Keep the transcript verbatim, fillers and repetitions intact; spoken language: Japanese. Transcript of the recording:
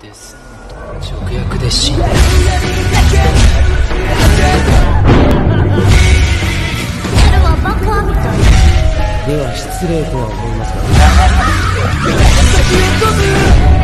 デスノート直訳で死んだ。では失礼とは思いますが